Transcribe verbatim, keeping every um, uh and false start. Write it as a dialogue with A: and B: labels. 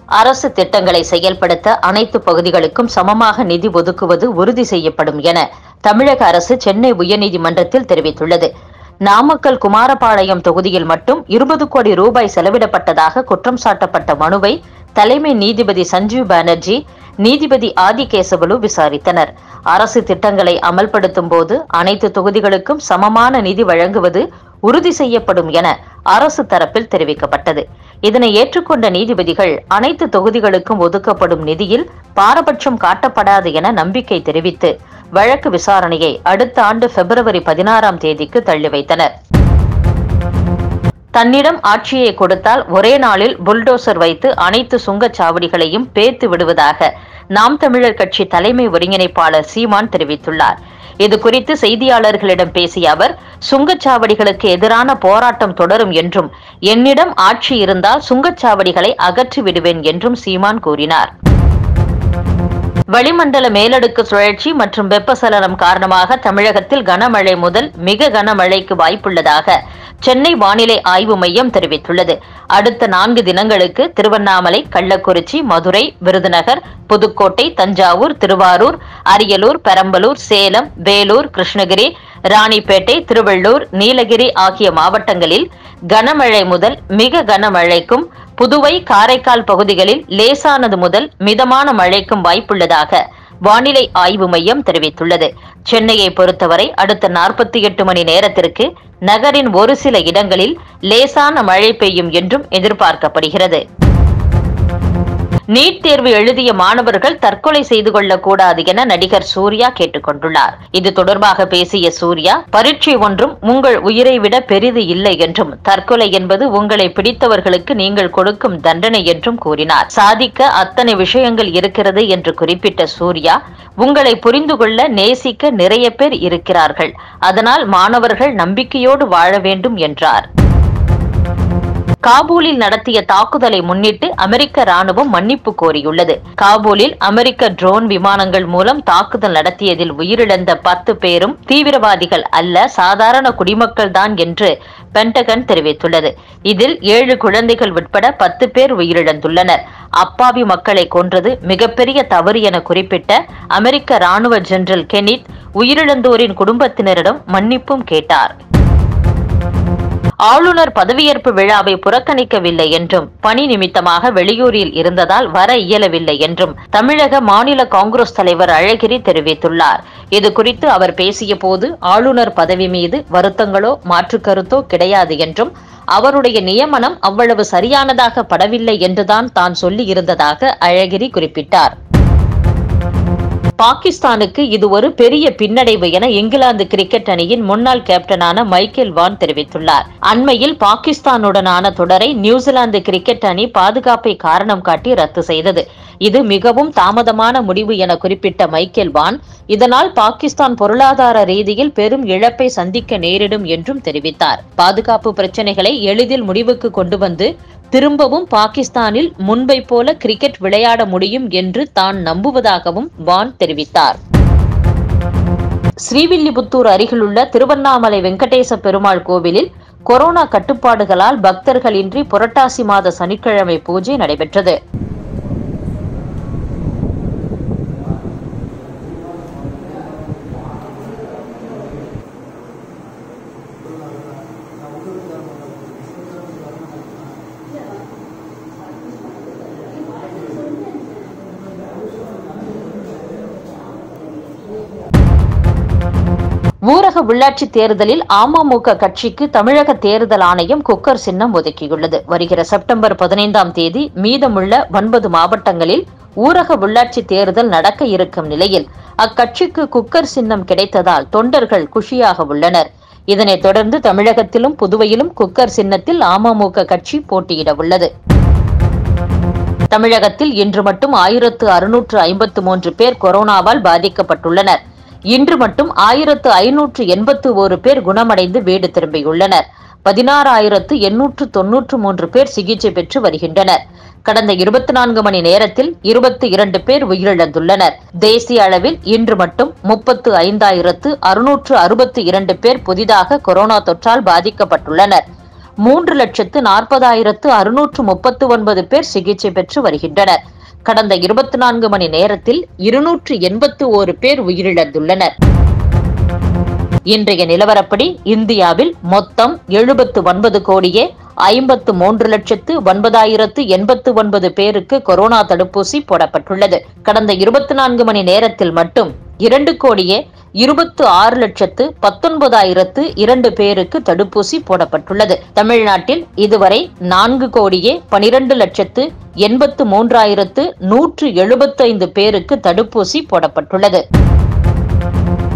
A: அரசு திட்டங்களை செயல்படுத்த அனைத்து பகுதிகளுக்கும் சமமாக நிதி ஒதுக்குவது உறுதி செய்யப்படும் என தமிழக அரசு சென்னை உயர்நீதிமன்றத்தில் தெரிவித்துள்ளது. நாமக்கல் குமாரபாளையம் தொகுதியில் மட்டும் இருபது கோடி ரூபாய் செலவிடப்பட்டதாக குற்றம் சாட்டப்பட்ட மனுவை தலைமை நீதிபதி சஞ்சீவ் பானர்ஜி, நீதிபதி ஆதிகேசவலு விசாரித்தனர். அரசு திட்டங்களை அமல்படுத்தும் போது அனைத்து தொகுதிகளுக்கும் சமமான நிதி வழங்குவது உறுதி செய்யப்படும் என அரசு தரப்பில் தெரிவிக்கப்பட்டது. இதனை ஏற்றுக்கொண்ட நீதிபதிகள் அனைத்து தொகுதிகளுக்கும் ஒதுக்கப்படும் நிதியில் பாரபட்சம் காட்டப்படாது என நம்பிக்கை தெரிவித்து வழக்கு விசாரணையை அடுத்த ஆண்டு பிப்ரவரி பதினாறாம் தேதிக்கு தள்ளி வைத்தனர். தன்னிடம் ஆட்சியை கொடுத்தால் ஒரே நாளில் புல்டோசர் வைத்து அனைத்து சுங்கச்சாவடிகளையும் பேர்த்து விடுவதாக நாம் தமிழர் கட்சி தலைமை ஒருங்கிணைப்பாளர் சீமான் தெரிவித்துள்ளார். இதுகுறித்து செய்தியாளர்களிடம் பேசிய அவர், சுங்கச்சாவடிகளுக்கு எதிரான போராட்டம் தொடரும் என்றும், என்னிடம் ஆட்சி இருந்தால் சுங்கச்சாவடிகளை அகற்றி விடுவேன் என்றும் சீமான் கூறினார். வளிமண்டல மேலடுக்கு சுழற்சி மற்றும் வெப்பசலனம் காரணமாக தமிழகத்தில் கனமழை முதல் மிக கனமழைக்கு வாய்ப்புள்ளதாக சென்னை வானிலை ஆய்வு மையம் தெரிவித்துள்ளது. அடுத்த நான்கு தினங்களுக்கு திருவண்ணாமலை, கள்ளக்குறிச்சி, மதுரை, விருதுநகர், புதுக்கோட்டை, தஞ்சாவூர், திருவாரூர், அரியலூர், பெரம்பலூர், சேலம், வேலூர், கிருஷ்ணகிரி, ராணிப்பேட்டை, திருவள்ளூர், நீலகிரி ஆகிய மாவட்டங்களில் கனமழை முதல் மிக கனமழைக்கும், புதுவை, காரைக்கால் பகுதிகளில் லேசானது முதல் மிதமான மழைக்கும் வாய்ப்புள்ளதாக வானிலை ஆய்வு மையம் தெரிவித்துள்ளது. சென்னையை பொறுத்தவரை அடுத்த நாற்பத்தி எட்டு மணி நேரத்திற்கு நகரின் ஒரு சில இடங்களில் லேசான மழை பெய்யும் என்றும் எதிர்பார்க்கப்படுகிறது. நீட் தேர்வு எழுதிய மாணவர்கள் தற்கொலை செய்து கொள்ளக்கூடாது என நடிகர் சூர்யா கேட்டுக் கொண்டுள்ளார். இது தொடர்பாக பேசிய சூர்யா, பரீட்சை ஒன்றும் உங்கள் உயிரை விட பெரிது இல்லை என்றும், தற்கொலை என்பது உங்களை பிடித்தவர்களுக்கு நீங்கள் கொடுக்கும் தண்டனை என்றும் கூறினார். சாதிக்க அத்தனை விஷயங்கள் இருக்கிறது என்று குறிப்பிட்ட சூர்யா, உங்களை புரிந்து கொள்ள, நேசிக்க நிறைய பேர் இருக்கிறார்கள். அதனால் மாணவர்கள் நம்பிக்கையோடு வாழ வேண்டும் என்றார். காபூலில் நடத்திய தாக்குதலை முன்னிட்டு அமெரிக்க ராணுவம் மன்னிப்பு கோரியுள்ளது. காபூலில் அமெரிக்க ட்ரோன் விமானங்கள் மூலம் தாக்குதல் நடத்தியதில் உயிரிழந்த பத்து பேரும் தீவிரவாதிகள் அல்ல, சாதாரண குடிமக்கள் தான் என்று பென்டகன் தெரிவித்துள்ளது. இதில் ஏழு குழந்தைகள் உட்பட பத்து பேர் உயிரிழந்துள்ளனர். அப்பாவி மக்களை கொன்றது மிகப்பெரிய தவறு என குறிப்பிட்ட அமெரிக்க ராணுவ ஜெனரல் கெனித் உயிரிழந்தோரின் குடும்பத்தினரிடம் மன்னிப்பும் கேட்டார். ஆளுநர் பதவியேற்பு விழாவை புறக்கணிக்கவில்லை என்றும், பணி நிமித்தமாக வெளியூரில் இருந்ததால் வர இயலவில்லை என்றும் தமிழக மாநில காங்கிரஸ் தலைவர் அழகிரி தெரிவித்துள்ளார். இதுகுறித்து அவர் பேசிய போது, ஆளுநர் பதவி மீது வருத்தங்களோ மாற்று கருத்தோ கிடையாது என்றும், அவருடைய நியமனம் அவ்வளவு சரியானதாக படவில்லை என்றுதான் தான் சொல்லி இருந்ததாக அழகிரி குறிப்பிட்டார். பாகிஸ்தானுக்கு இது ஒரு பெரிய பின்னடைவு என இங்கிலாந்து கிரிக்கெட் அணியின் முன்னாள் கேப்டனான மைக்கேல் வான் தெரிவித்துள்ளார். அண்மையில் பாகிஸ்தானுடனான தொடரை நியூசிலாந்து கிரிக்கெட் அணி பாதுகாப்பை காரணம் காட்டி ரத்து செய்தது. இது மிகவும் தாமதமான முடிவு என குறிப்பிட்ட மைக்கேல் வான், இதனால் பாகிஸ்தான் பொருளாதார ரீதியில் பெரும் இழப்பை சந்திக்க நேரிடும் என்றும் தெரிவித்தார். பாதுகாப்பு பிரச்சினைகளை எளிதில் முடிவுக்கு கொண்டு வந்து திரும்பவும் பாகிஸ்தானில் முன்பை போல கிரிக்கெட் விளையாட முடியும் என்று தான் நம்புவதாகவும் வான் தெரிவித்தார். ஸ்ரீவில்லிபுத்தூர் அருகிலுள்ள திருவண்ணாமலை வெங்கடேச பெருமாள் கோவிலில் கொரோனா கட்டுப்பாடுகளால் பக்தர்களின்றி புரட்டாசி மாத சனிக்கிழமை பூஜை நடைபெற்றது. ஊரக உள்ளாட்சி தேர்தலில் அமமுக கட்சிக்கு தமிழக தேர்தல் ஆணையம் குக்கர் சின்னம் ஒதுக்கியுள்ளது. வருகிற செப்டம்பர் பதினைந்தாம் தேதி மீதமுள்ள ஒன்பது மாவட்டங்களில் ஊரக உள்ளாட்சி தேர்தல் நடக்க இருக்கும் நிலையில் அக்கட்சிக்கு குக்கர் சின்னம் கிடைத்ததால் தொண்டர்கள் குஷியாக உள்ளனர். இதனைத் தொடர்ந்து தமிழகத்திலும் புதுவையிலும் குக்கர் சின்னத்தில் அமமுக கட்சி போட்டியிட உள்ளது. தமிழகத்தில் இன்று மட்டும் ஆயிரத்து அறுநூற்று ஐம்பத்து மூன்று பேர் கொரோனாவால் பாதிக்கப்பட்டுள்ளனர். இன்று மட்டும் ஆயிரத்து ஐநூற்று எண்பத்து ஒரு பேர் குணமடைந்து வீடு திரும்பியுள்ளனர். பதினாறாயிரத்து எண்ணூற்று தொன்னூற்று மூன்று பேர் சிகிச்சை பெற்று வருகின்றனர். கடந்த இருபத்தி நான்கு மணி நேரத்தில் இருபத்தி இரண்டு பேர் உயிரிழந்துள்ளனர். தேசிய அளவில் இன்று மட்டும் முப்பத்து ஐந்தாயிரத்து அறுநூற்று அறுபத்தி இரண்டு பேர் புதிதாக கொரோனா தொற்றால் பாதிக்கப்பட்டுள்ளனர். மூன்று லட்சத்து நாற்பதாயிரத்து அறுநூற்று முப்பத்து ஒன்பது பேர் சிகிச்சை பெற்று வருகின்றனர். கடந்த இருபத்தி நான்கு மணி நேரத்தில் இருநூற்று எண்பத்து ஓரு பேர் உயிரிழந்துள்ளனர். இன்றைய நிலவரப்படி இந்தியாவில் மொத்தம் எழுபத்து ஒன்பது கோடியே ஐம்பத்து மூன்று லட்சத்து ஒன்பதாயிரத்து எண்பத்து ஒன்பது பேருக்கு கொரோனா தடுப்பூசி போடப்பட்டுள்ளது. கடந்த இருபத்தி நான்கு மணி நேரத்தில் மட்டும் இரண்டு கோடியே இருபத்து ஆறு லட்சத்து பத்தொன்பதாயிரத்து இரண்டு பேருக்கு தடுப்பூசி போடப்பட்டுள்ளது. தமிழ்நாட்டில் இதுவரை நான்கு கோடியே பனிரெண்டு லட்சத்து எண்பத்து மூன்றாயிரத்து நூற்று எழுபத்தைந்து பேருக்கு தடுப்பூசி போடப்பட்டுள்ளது.